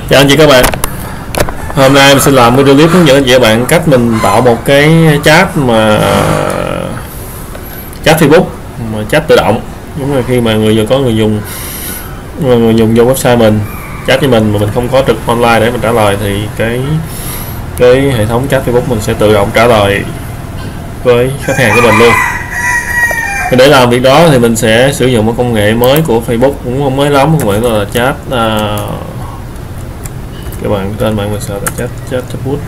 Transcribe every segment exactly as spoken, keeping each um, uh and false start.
Chào anh chị các bạn. Hôm nay mình xin làm video clip hướng dẫn anh chị các bạn cách mình tạo một cái chat mà chat Facebook mà chat tự động. Đúng là khi mà người dùng có người dùng người dùng vô website mình chat với mình mà mình không có trực online để mình trả lời thì cái cái hệ thống chat Facebook mình sẽ tự động trả lời với khách hàng của mình luôn. Để làm việc đó thì mình sẽ sử dụng một công nghệ mới của Facebook, cũng không mới lắm, không phải là chat uh, các bạn trên mạng mình sợ là chat chat chatbot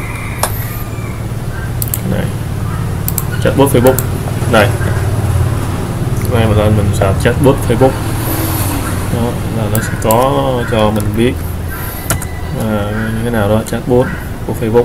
này, chatbot Facebook đây, đây mà lên mình sợ chatbot Facebook đó là nó sẽ có cho mình biết à, như thế nào đó chatbot của Facebook.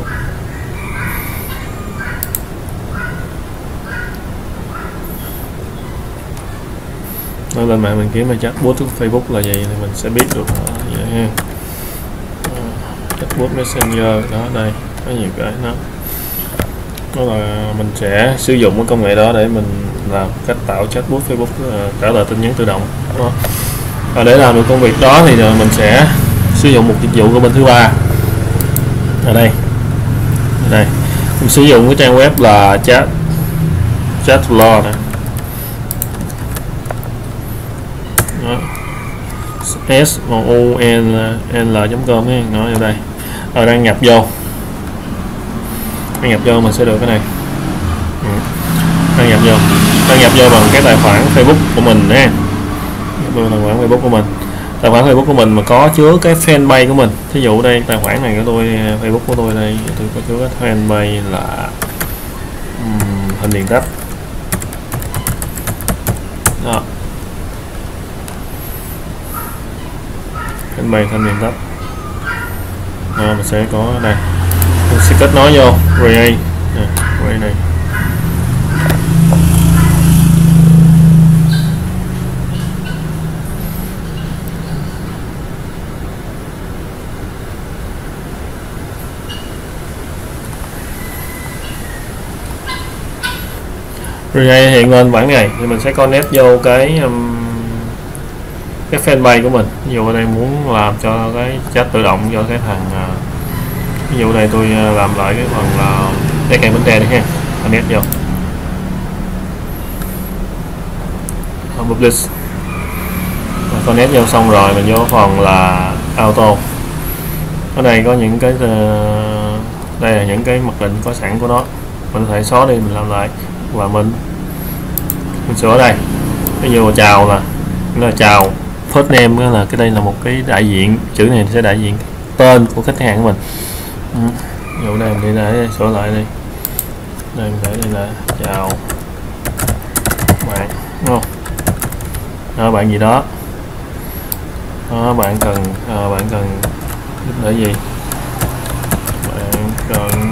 Nó lên mạng mình kiếm mà chatbot của Facebook là gì thì mình sẽ biết được đó, vậy ha. Chatbot Messenger đó, đây có nhiều cái nó đó là mình sẽ sử dụng cái công nghệ đó để mình làm cách tạo chatbot Facebook uh, trả lời tin nhắn tự động đó. Và để làm được công việc đó thì mình sẽ sử dụng một dịch vụ của bên thứ ba ở đây. Ở đây mình sử dụng cái trang web là chat Chatflow này. S U N L chấm com ấy, nó ở đây. Rồi đăng nhập vô, đăng nhập vô mình sẽ được cái này. Ừ. Đăng nhập vô, đăng nhập vô bằng cái tài khoản Facebook của mình nha. Tài khoản Facebook của mình, tài khoản Facebook của mình mà có chứa cái fanpage của mình. Thí dụ đây tài khoản này của tôi, Facebook của tôi đây, tôi có chứa cái fanpage là um, Hình Điền Tách. Đó. Fanpage Hình Điền Tách. À, mình sẽ có đây, mình sẽ kết nối vô Ray này, Ray này. Ray hiện lên bản này thì mình sẽ connect vô cái um, cái fanpage của mình. Ví dụ ở đây muốn làm cho cái chat tự động cho cái thằng uh, ví dụ đây tôi uh, làm lại cái phần là cái cây bánh tre đi ha, connect vô publish, connect vô xong rồi mình vô phần là auto. Ở đây có những cái uh, đây là những cái mặc định có sẵn của nó, mình có thể xóa đi mình làm lại, và mình mình sửa đây. Ví dụ chào là là chào first name, là cái đây là một cái đại diện, chữ này sẽ đại diện tên của khách hàng của mình. Ừ. Ví dụ đây mình đi để sửa lại đi, đây mình để đây là chào bạn, đúng không? Đó, bạn gì đó, đó, bạn cần à, bạn cần giúp đỡ gì, bạn cần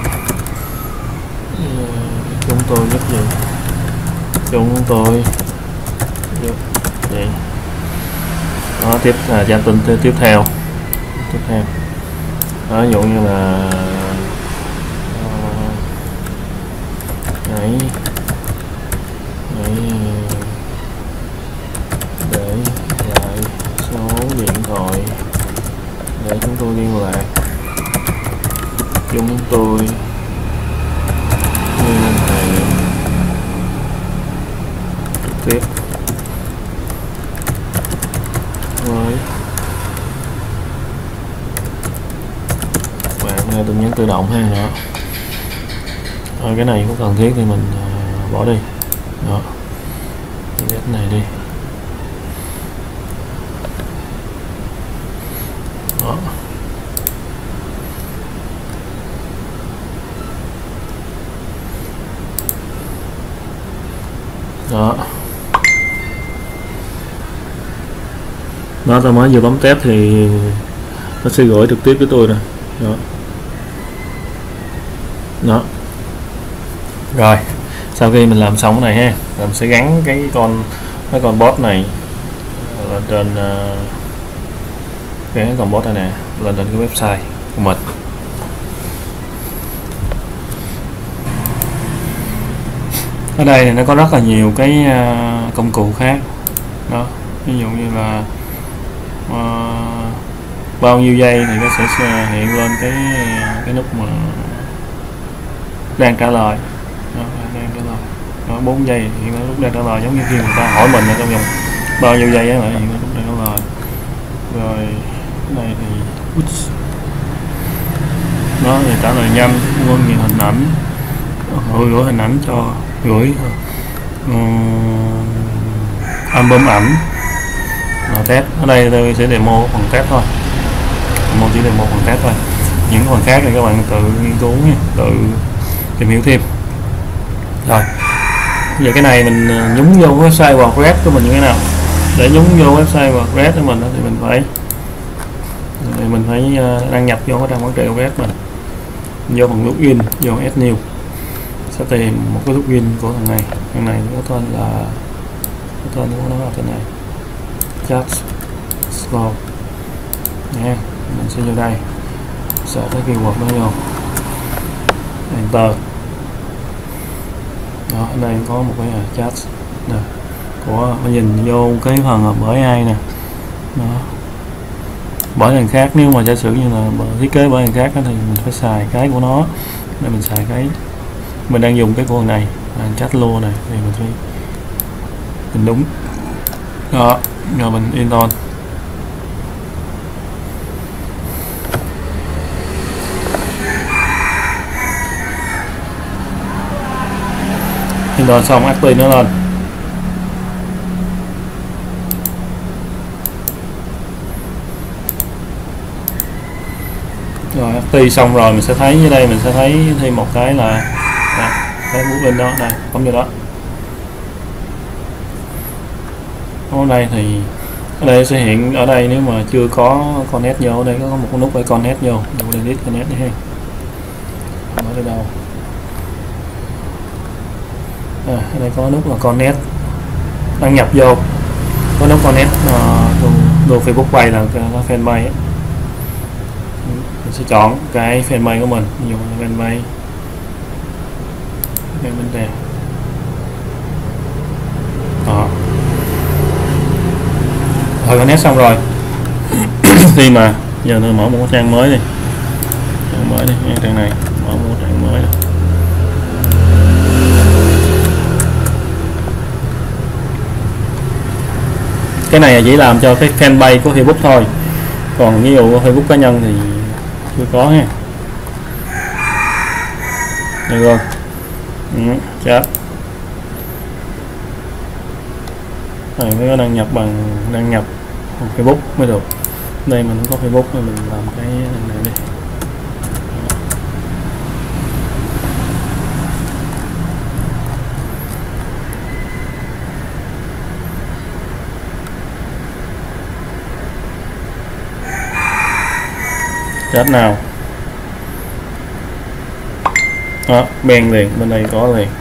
chúng tôi giúp gì, chúng tôi giúp gì. Đó, tiếp là gia tin tiếp, tiếp theo tiếp theo đó, ví dụ như là uh, hãy hãy để lại số điện thoại để chúng tôi liên lạc, chúng tôi liên hệ trực tiếp với bạn tin nhắn tự động ha. Đó. Rồi, cái này có cần thiết thì mình uh, bỏ đi. Đó, cái này đi. Đó. Đó. Đó, tôi mới vừa bấm test thì nó sẽ gửi trực tiếp với tôi rồi. Đó. Đó. Rồi, sau khi mình làm xong cái này ha, mình sẽ gắn cái con cái con bot này lên trên uh, cái con bot này nè lên trên cái website của mình. Ở đây thì nó có rất là nhiều cái uh, công cụ khác đó, ví dụ như là uh, bao nhiêu giây thì nó sẽ hiện lên cái cái nút mà đang trả lời. Đó, đang trả lời. Đó, bốn giây hiện lên lúc đang trả lời, giống như khi người ta hỏi mình ở trong vòng bao nhiêu giây á lại hiện lên lúc đang trả lời. Rồi cái này thì nó thì trả lời nhanh, gửi nhiều hình ảnh, gửi gửi hình ảnh cho gửi um, album ảnh. Rồi test ở đây tôi sẽ demo phần test thôi, demo chỉ demo phần test thôi, những phần khác thì các bạn tự nghiên cứu nha, tự tìm hiểu thêm. Rồi bây giờ cái này mình nhúng vô website WordPress của mình như thế nào? Để nhúng vô website WordPress của mình thì mình phải thì mình phải đăng nhập vô cái trang quản trị WordPress mình, vô phần login, vô add new, sẽ tìm một cái login của thằng này. Thằng này có tên là cái tên của nó là tên này, chat slow nha. Mình sẽ vô đây, sẽ cái keyword nó vô, enter. Đó, ở đây có một cái chat nè, của mình nhìn vô cái phần bởi ai nè. Đó, bởi thằng khác, nếu mà giả sử như là thiết kế bởi thằng khác thì mình phải xài cái của nó, để mình xài cái mình đang dùng cái của thằng này, chat lô này thì mình phải mình đúng. Đó, rồi mình install. Install xong active nó lên. Rồi active xong rồi mình sẽ thấy dưới đây, mình sẽ thấy thêm một cái là đây, cái bút lên đó, đây bấm vô đó. Ở đây thì ở đây sẽ hiện ở đây, nếu mà chưa có connect vô, ở đây có một cái nút để connect vô, mình delete connect đi ha. Ở đây đâu? À, ở đây có nút là connect, đăng nhập vô, có nút connect uh, đồ Facebook page là cái fanpage ấy. Mình sẽ chọn cái fanpage của mình, dùng fanpage bên bên đây. Đó, rồi connect xong rồi. Khi mà giờ tôi mở một trang mới đi, trang mới đi, trang này mở một trang mới này. Cái này chỉ làm cho cái fanpage của Facebook thôi, còn ví dụ Facebook cá nhân thì chưa có ha. Được rồi, ừ, chat này mới có đăng nhập bằng đăng nhập Facebook mới được. Đây mình không có Facebook nên mình làm cái này đi. Chat nào đó, bèn liền, bên đây có liền.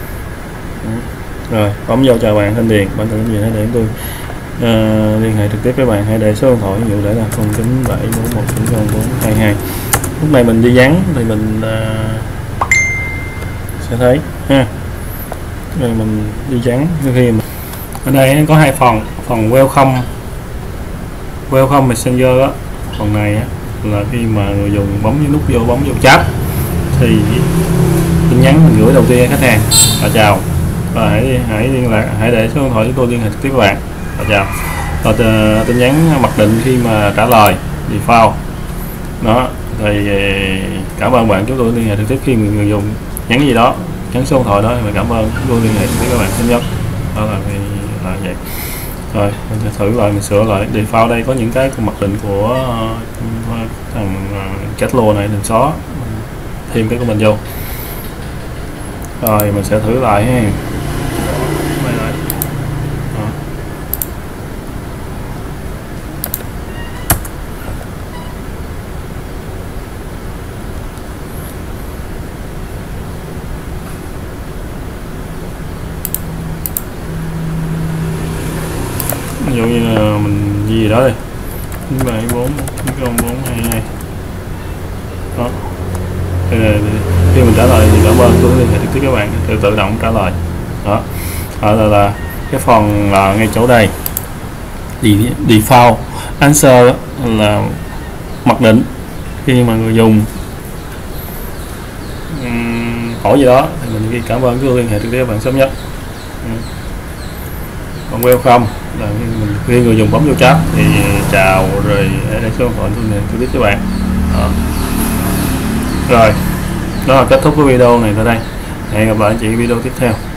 Rồi bấm vô chào bạn, tên Điền, bạn tên gì để tôi uh, liên hệ trực tiếp với bạn, hãy để số điện thoại ví dụ để là không chín bảy bốn một chín không bốn hai hai. Lúc này mình đi dán thì mình uh, sẽ thấy ha. Rồi mình đi dán khi mà ở đây có hai phần, phần welcome welcome messenger đó, phần này á là khi mà người dùng bấm cái nút vô, bấm vô chat thì tin nhắn mình gửi đầu tiên khách hàng là chào, và hãy hãy liên lạc, hãy để số điện thoại chúng tôi liên hệ trực tiếp với bạn và chào. Và tin nhắn mặc định khi mà trả lời default đó thì cảm ơn bạn, chúng tôi liên hệ trực tiếp khi người dùng nhắn gì đó, nhắn số điện thoại đó thì cảm ơn, chúng tôi liên hệ trực tiếp với bạn xin nhất. Đó là, là vậy. Rồi mình sẽ thử lại, mình sửa lại default. Đây có những cái mặc định của uh, thằng uh, chat lô này, đừng xóa, thêm cái của mình vô. Rồi mình sẽ thử lại ha. Quay lại. Đó. Ví dụ như là mình gì đó đi bảy bốn không bốn hai hai. Đó, thì, khi mình trả lời thì cảm ơn, tôi liên hệ trực tiếp các bạn, tự tự động trả lời. Đó, đó là, là cái phần là ngay chỗ đây default answer là mặc định khi mà người dùng um, hỏi gì đó thì mình ghi cảm ơn cứ liên hệ trực tiếp bạn sớm nhất. Còn welcome là mình khi người dùng bấm vô chat thì chào rồi đây số điện thoại tôi liên hệ trực tiếp với bạn. Đó. Rồi đó là kết thúc cái video này tại đây, hẹn gặp lại chị video tiếp theo.